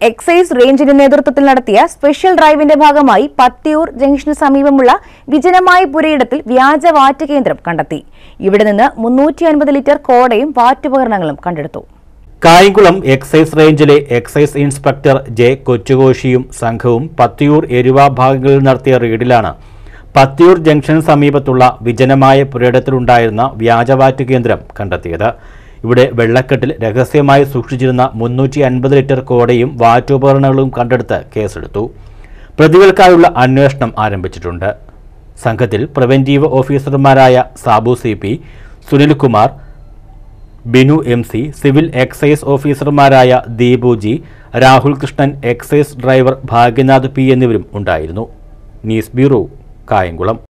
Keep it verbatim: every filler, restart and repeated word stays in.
Excise റേഞ്ചിന്റെ നേതൃത്വത്തിൽ നടത്തിയ സ്പെഷ്യൽ ഡ്രൈവിന്റെ ഭാഗമായി പത്തിയൂർ ജംഗ്ഷന് സമീപമുള്ള വിജനമായ പുരയിടത്തിൽ വ്യാജ വാറ്റ് കേന്ദ്രം കണ്ടെത്തി. ഇവിടെ നിന്ന് മുന്നൂറ്റി അൻപത് ലിറ്റർ കോടയും വാറ്റുപകരണങ്ങളും കണ്ടെടുത്തു. കായംകുളം എക്സൈസ് റേഞ്ചിലെ എക്സൈസ് ഇൻസ്പെക്ടർ ജെ കൊച്ചുകോശിയും സംഘവും പത്തിയൂർ എരുവ ഭാഗങ്ങളിൽ നടത്തിയ റെയ്ഡിലാണ് പത്തിയൂർ ജംഗ്ഷന് സമീപത്തുള്ള വിജനമായ പുരയിടത്തിലുണ്ടായിരുന്ന വ്യാജവാറ്റ് കേന്ദ്രം കണ്ടെത്തിയത്. ഇവിടെ വെള്ളക്കെട്ടിൽ രഹസ്യമായി സൂക്ഷിച്ചിരുന്ന മുന്നൂറ്റി അൻപത് ലിറ്റർ കോടയും വാറ്റുപകരണങ്ങളും കണ്ടെടുത്ത് കേസെടുത്തു. പ്രതികൾക്കായുള്ള അന്വേഷണം ആരംഭിച്ചിട്ടുണ്ട്. സംഘത്തിൽ പ്രിവന്റീവ് ഓഫീസർമാരായ Sabu C P, Sunilkumar, Binu M C, civil excise ഓഫീസർമാരായ Deepu G, Rahul Krishnan, excise driver Bhagyanath P എന്നിവരും ഉണ്ടായിരുന്നു. News bureau, Kayamkulam.